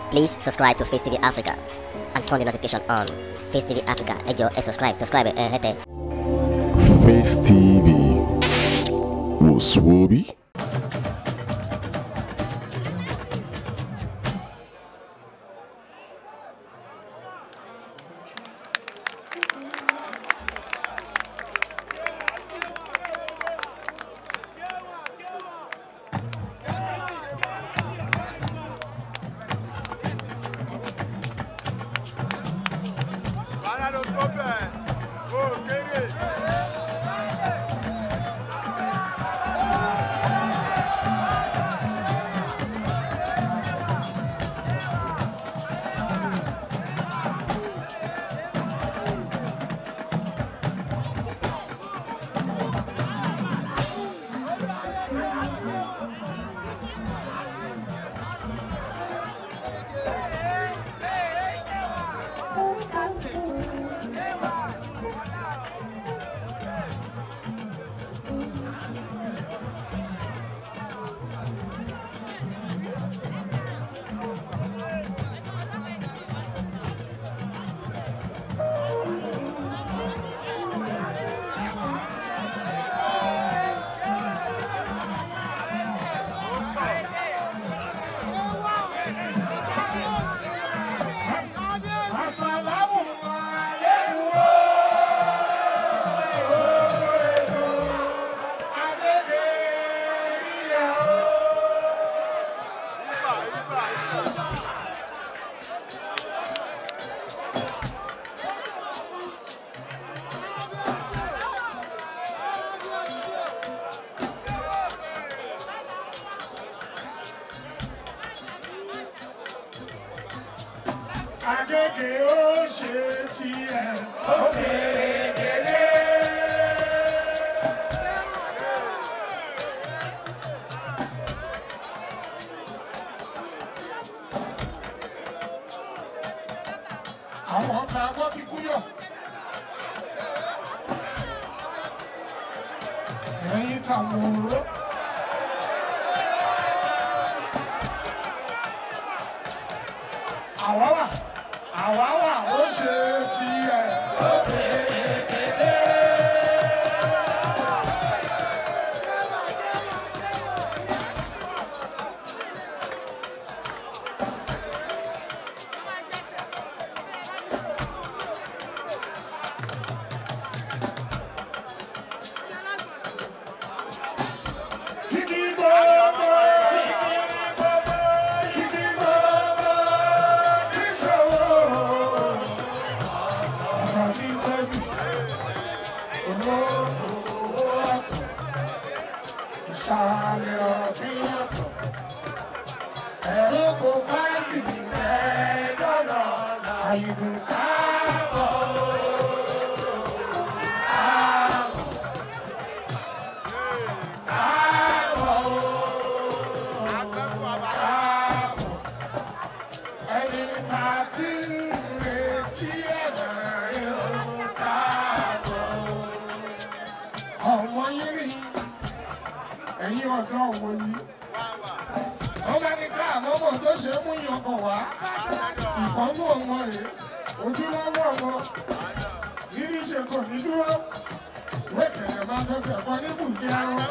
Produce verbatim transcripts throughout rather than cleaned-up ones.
Please subscribe to Face T V Africa and turn the notification on. Face T V Africa, ẹ jọ̀ọ́ ẹ subscribe, subscribe ẹ hẹ́tẹ̀. Face T V was Swoby. Agége ó ṣe tiẹ̀ ó bèrè gèlè. Àwọn ọ̀gá agbọ́ ti kú yọ̀. Ẹ̀yin tàwọn òró. Àwa wà. Àwa wà ó ṣe tiẹ̀ ó bèrè gèlè. Igi gbogbo, igi gbogbo, igi gbogbo, ìṣòro. Ìsàlẹ̀ ọ̀fìn ọ̀tọ̀, ẹ̀rọ kò fáìlì rẹ̀ lọ́nà àyùbí káàbọ̀. Ẹni tá a ti ń retí ẹ̀dá rẹ̀ ó káàbọ̀. Ọmọ yín rí ẹ̀yin ọ̀dọ́ wọ̀nyí. Wọ́n bá ní ká àmọ́mọ́ tó ṣe mú yọkọ̀ wá. Ìkọ́nú ọmọ rẹ̀ ojúlọ́wọ́ ọmọ. Rírí ṣe kò ní dúró. Wékẹ̀lẹ̀ máa fẹsẹ̀ kọ ní bùdí arán.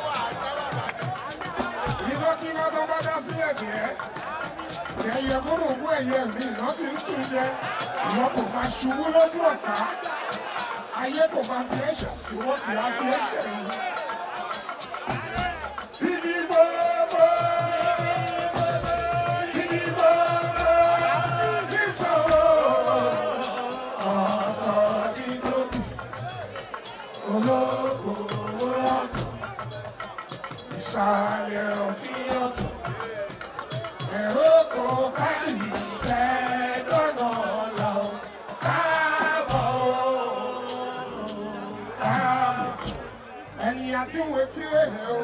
Iná kí wọ́n tó bá dá sí ẹ̀dẹ̀. Ẹyẹ múrùnkú ẹ̀yẹ mi iná fi ń sùn jẹ. Ìwọ kò máa ṣubú lójú ọ̀tá. Ayé kò máa fi ẹ̀ṣẹ̀ sí wọ́n kì í á fi ẹ̀ṣẹ̀ yìí. Igi gbogbo, igi gbogbo, ìṣòro. Ọ̀tọ̀ ìdókì, olóko ọ̀tọ̀, ìsàlẹ̀ òfin ọ̀tọ̀, ẹ̀rọ kò fáìlì rẹ̀ lọ́nà lọ. Káàbọ̀, káàbọ̀, ẹni àti ìwé tí ó yẹ ọ́.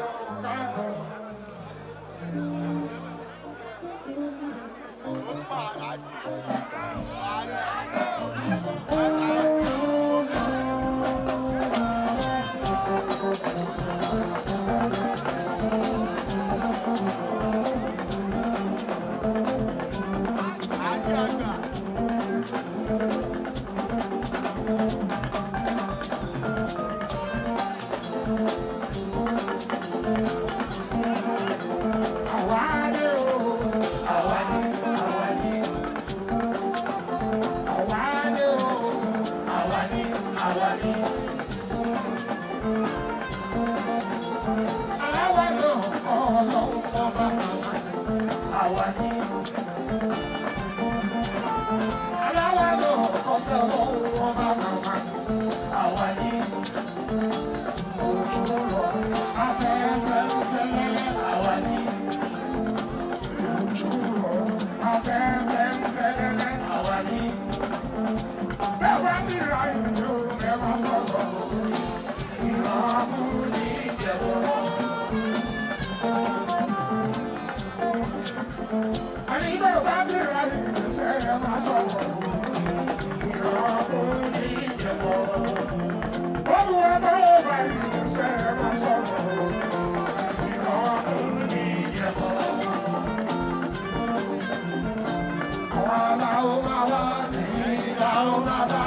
ó máa wá, ẹ̀yìn la ó máa bá.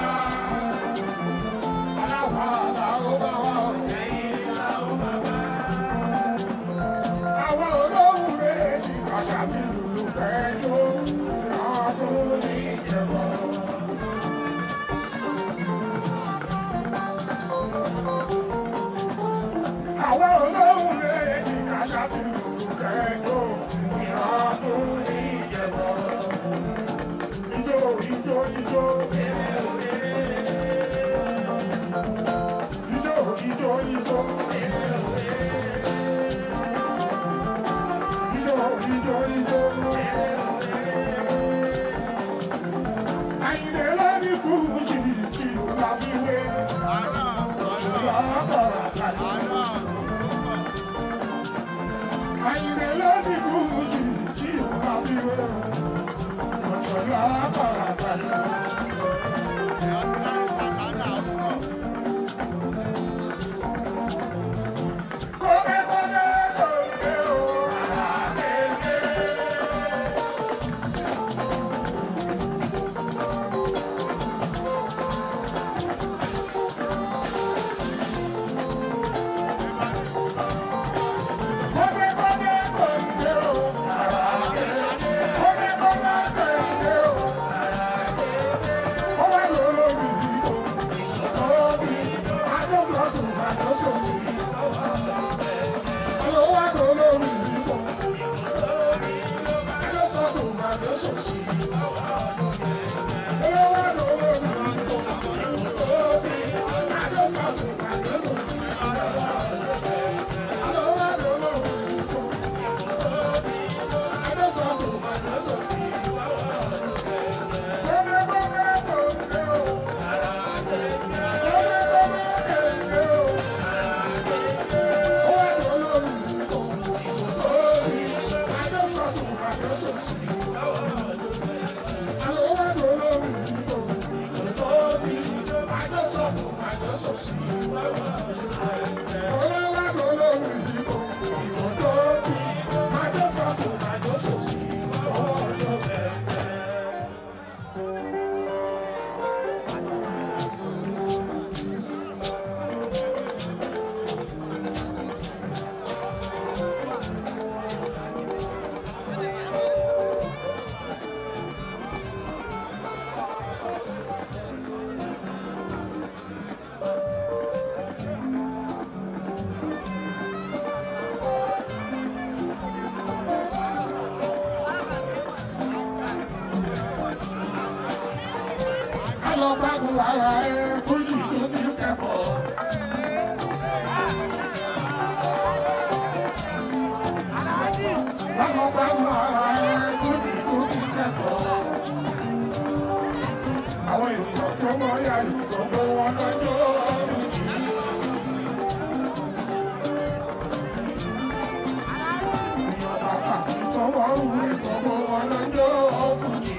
Aláwa la ó máa wá, ẹ̀yìn la ó máa bá. Àwọn olóhùn méjì kàṣà ti lùlù fẹ́ tó ọdún ní ìjẹ̀bọ̀. Àwọn olóhùn méjì kàṣà ti lùlù fẹ́ tó ọdún ní ìjẹ̀bọ̀. Ijó ijó ijó. Ijó ijó ijó. Ijó ijó. Àyìnlé lórí fújì tí ó la fi wé. Àyìnlé lórí fújì tí ó la fi wé. Lọ gbádùn ara ẹ fújì tó ti sẹ́pọ̀. Lọ gbádùn ara ẹ fújì tó ti sẹ́pọ̀. Àwọn èèyàn tó mọ ya ìgbòho wọn lọ́jọ́ fújì. Èèyàn pàtàkì tó mọ òun ìgbòho wọn lọ́jọ́ fújì.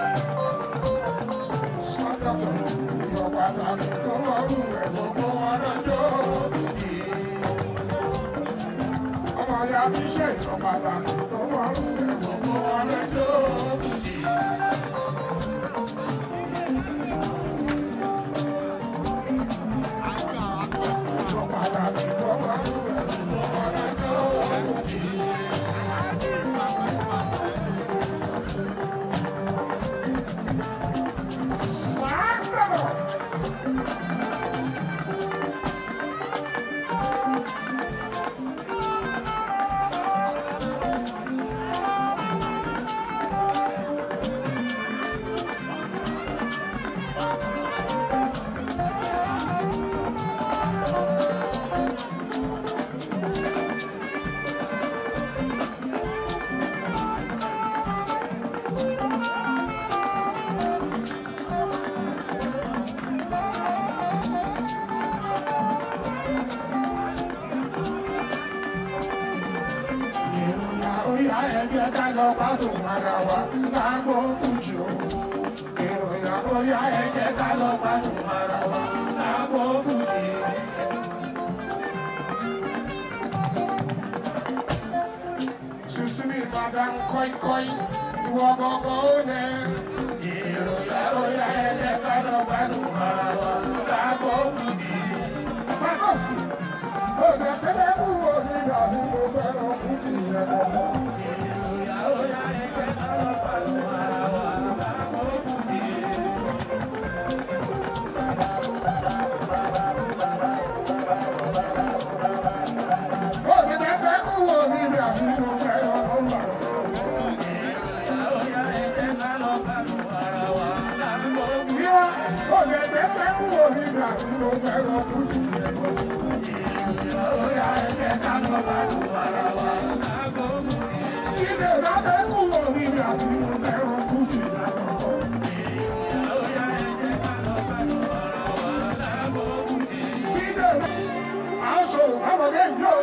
Ọmọ ya ti ṣe ìjọba tó wà ń rẹ̀ gbogbo wọn lẹ́jọ́ fújì. Ìjọba tó wà ń rẹ̀ gbogbo wọn lẹ́jọ́ fújì. lọ gbádùn ara wa lágbo fújì o. Ìròyìn àbóyá ẹ jẹ́ ká lọ gbádùn ara wa lágbo fújì. Sísí mi madam kọ́íkọ́í, ìwọ gbọ́gbọ́ ó nẹ. lè gbẹ́sẹ̀ kúrò nígbà tí mo fẹ́ lọ fún ìyẹ̀wò. Ìyá ẹ̀jẹ̀ ká lọ bá lù ara wa. Ilé bá fẹ́ kúrò nígbà tí mo fẹ́ lọ fún ìyẹ̀wò. Ilé aṣọ òfàmọ́lé yóò.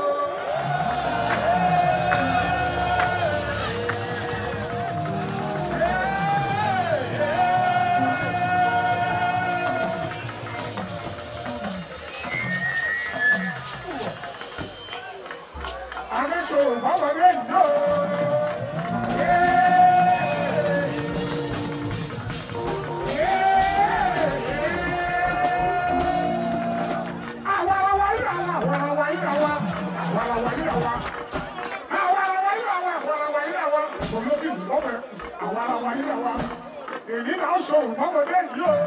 Èyí náà ṣòwò fọmọdé yìí o.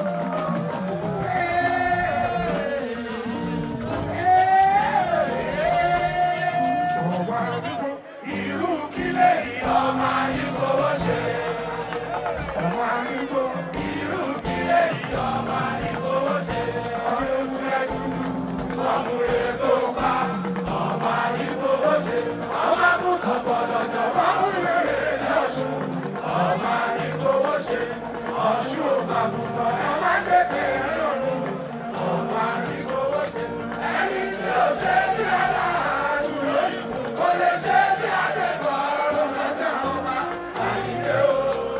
Ọmọ àdúgbò ìlú kílẹ̀ ọmọ àdúgbò ṣe. Ọmọ àdúgbò ìlú kílẹ̀ ọmọ àdúgbò ṣe. Ọmọ ewúrẹ́ dúdú ọmọ ètò fa ọmọ àdúgbò ṣe. Ọmọ àgùntàn gbọdọ̀dọ̀ ọmọ ìrẹ̀lẹ̀ ní ọ̀ṣun. Ọmọ àdúgbò ṣe. Ọ̀ṣun ògbàgùntàn ọmọ ṣe pé ẹlọ́run. Ọmọ àdúgbò ṣe. Ẹni tí ó ṣe bí aláàánú lóyún kò lè ṣe bí adébọ̀ lọ́jà ọba. Àyìnlé o,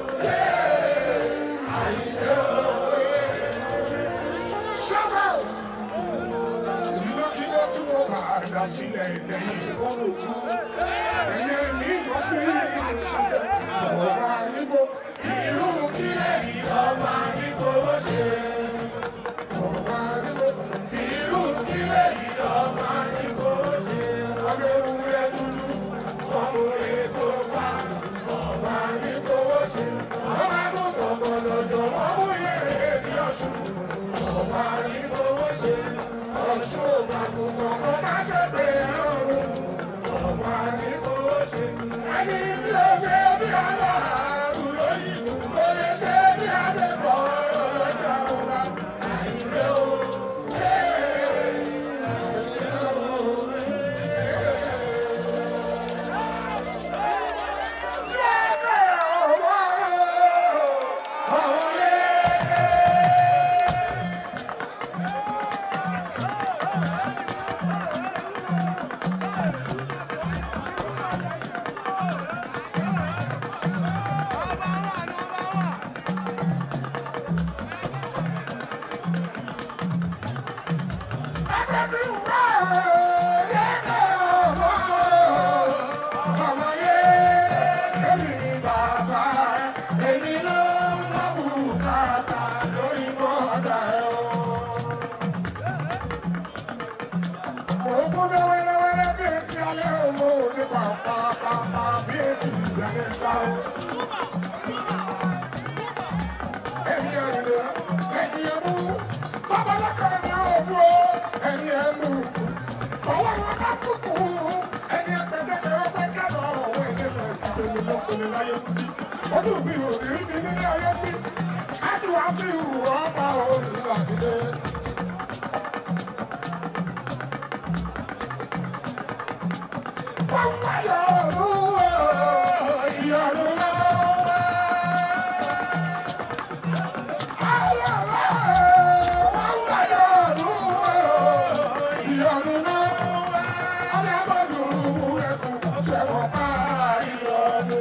àyìnlé o. Ṣọ́bà ìlọ́kílọ́ tí wọ́n máa dá sílẹ̀ lẹ́yìn olùkú. Ẹ̀yẹ mi ló fi ìṣẹ̀lẹ̀ ọmọ àdúgbò ìlú kílẹ̀ ọmọ àdúgbò ṣe. Ọmọ àdúgbò ìlú kílẹ̀ ọmọ àdúgbò ṣe. Ọmọ ewúrẹ́ dúdú ọmọ ètò fa ọmọ àdúgbò ṣe. Ọmọ àgùntàn gbọdọ̀dọ̀ ọmọ ìrẹ̀lẹ̀ ní ọ̀ṣun. Ọmọ àdúgbò ṣe. Ọ̀ṣun ògbàgùntàn ọmọ ṣe pé ẹlọ́run. Ọmọ àdúgbò ṣe. Ẹni tí ó ṣe bí aláàánú lóyún kò lè ṣe bí adébọ̀ lọ́jà ọba. Àyìnlé o, àyìnlé o. Yẹ́nà ọmọ ọmọ yẹ́. Ọdún mi ò rí mi nílé ayé bí, Adúwá sí ìhù ọba òrìlà dídé. Wọ́n wá yọ òun ìyọ̀nù náà. Wọ́n wá yọ òun ìyọ̀nù náà. Ọlọ́mọdún ẹkùn tó fẹ́ràn pa ìyọ̀nù.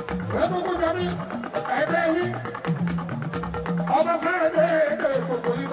Ọba sáré dé gbogbo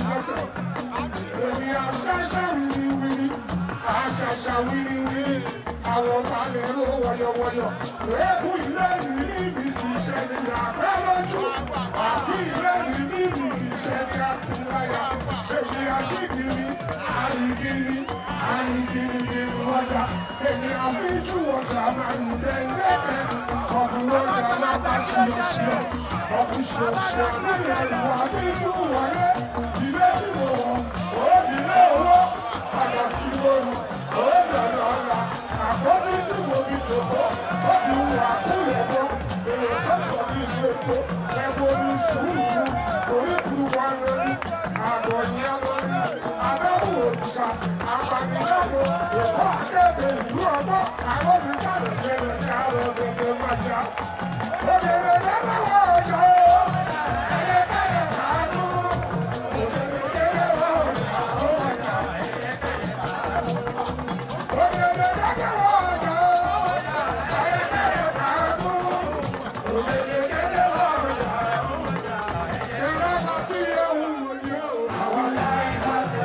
lẹ́sẹ̀. Èmi àṣàṣà wìrì wìrì. ṣàṣà wíníwíní àwọn balẹ̀ ló wọ̀yọ̀wọ̀yọ̀ lẹ́kùn ilé mi níbi kì í ṣe ní àpẹ́ lójú àfi ilé mi níbi kì í ṣe ní àtìláyà èmi àgídìrí àrígìní àrígìnìgìnì ọjà èmi àfíjú ọjà máa ń bẹ lẹ́kẹ̀ẹ́ ọkùnrin ọjà lápá ṣíọṣíọ ọkùnrin ṣíọṣíọ nílẹ̀ ìwà àfíjú wọlé ilé tí mo wọ̀ ó nílé owó àgbà tí mo rù ó lọ́lọ́ ọ̀la àpótí tí mo fi dòbò ó ti wà kúlẹ̀ bọ́ èrò tó pọ̀ ní ìlú èkó ẹ̀gbọ́n mi sùúrù orí kúrú wa lórí àgọ̀ ní agbọ́ní adágún òrìṣà apanilọ́gbọ̀ èkó akéde ìlú ọgbọ́n àwọn mi sáré kéré ká lọ gbẹgbẹ májà òdèrè lẹ́gbẹ̀wọ̀ ọjọ́ ẹ̀yẹ kẹ́yẹ kàánú òdèrè lẹ́gbẹ̀wọ̀ ọjọ́ ọjà ẹ̀yẹ kẹ́yẹ kàánú òdèrè lẹ́gbẹ̀wọ̀ ọjọ́ ẹ̀yẹ kẹ́yẹ kàánú òdèrè lẹ́gbẹ̀wọ̀ ọjà ṣe lọ́kọ̀ tí yẹ wù wòye àwọn láyé lábẹ́.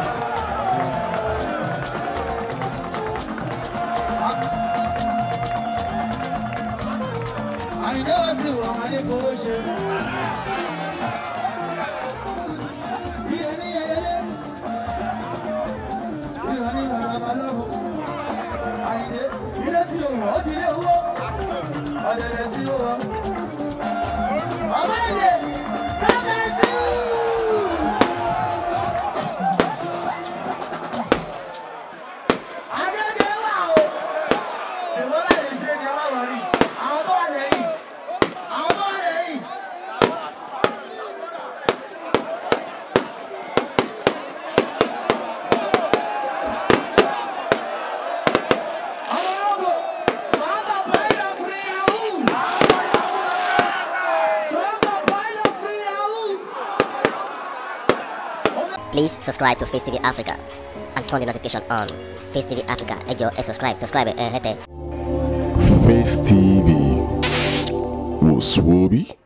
Àyìndé wá sí ìwọ̀n wọn ní kò ṣe. Bí ẹni yẹyẹlé, ìrọ̀ ní bàbá lọ́wọ́. Àyìndé, ilé tí o wọ̀ ó ti lé owó. Ọ̀dẹ̀dẹ̀ tí ó wọ̀. Ọ̀bá ìdè, lọ́kẹ́ sí. Agbègbè wà o. Ṣèwọ́n láti ṣe ni ọmọ wọn rí. Àwọn tó wà lẹ́yìn. Àwọn tó wà lẹ́yìn. Àwọn ológo, Santa Paila Free Yahoo. Santa Paila Free Yahoo. Please subscribe to Face T V Africa and turn the notification on. Face T V Africa, ẹ jọ̀ọ́ ẹ subscribe, subscribe ẹ hẹ́tẹ̀. Face T V was Swoby.